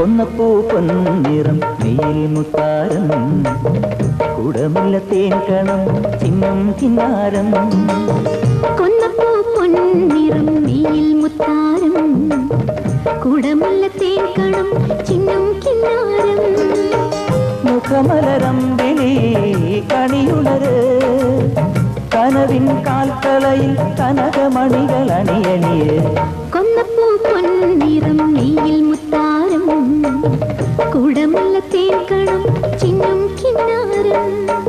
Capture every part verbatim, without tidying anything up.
കൊന്നപ്പൂ പൊന്നിറം Neil മുത്താരം കുടമുല്ല തേൻകണം ചിന്നം കിന്നാരം കൊന്നപ്പൂ പൊന്നിറം Neil മുത്താരം കുടമുല്ല തേൻകണം ചിന്നം കിന്നാരം മുഖമലരം വിളി കണിയുണര് കനവിൻ കാൽത്തളയിൽ കനകമണികൾ അണിയണിയേ കൊന്നപ്പൂ പൊന്നിറം നീൽ മുത്താരം കുടമുല്ല തേൻകണം ചിന്നം കിന്നാരം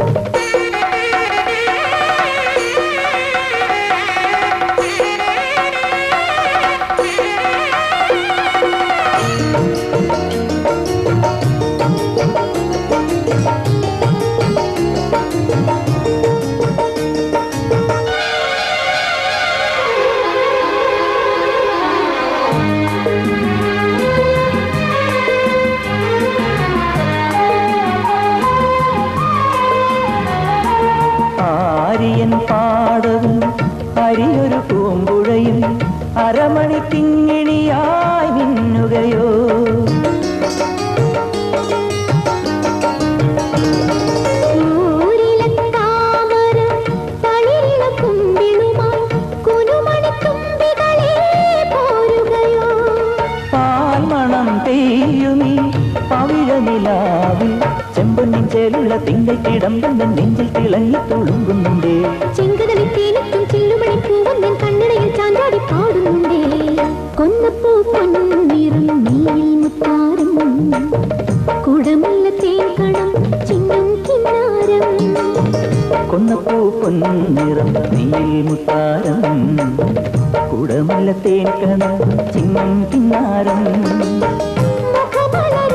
പാടവും അരിയൊരു പൂമ്പുഴയും അരമണി തിങ്ങിണിയായി മിന്നുകയോ പാൽമണം പെയ്യുമീ പവിഴനിലാവിൽ ചെമ്പൊന്നിൻ ചേലുള്ള തിങ്കൾക്കിടമ്പൻ നെഞ്ചിൽ തിളങ്ങി തുളുമ്പുന്നുണ്ടേ ചെങ്കടലിൽ തേനിട്ടും ചില്ലുമണി പൂവന്നൻ കണ്ണടയിൽ ചാന്താടി പാടുന്നുണ്ടേ കൊന്നപ്പൂ പൊന്നിറം നീൽ മുത്താരം കുടമുല്ല തേൻകണം ചിന്നം കിന്നാരം കൊന്നപ്പൂ പൊന്നിറം നീൽ മുത്താരം കുടമുല്ല തേൻകണം ചിന്നം കിന്നാരം മുഖമലർ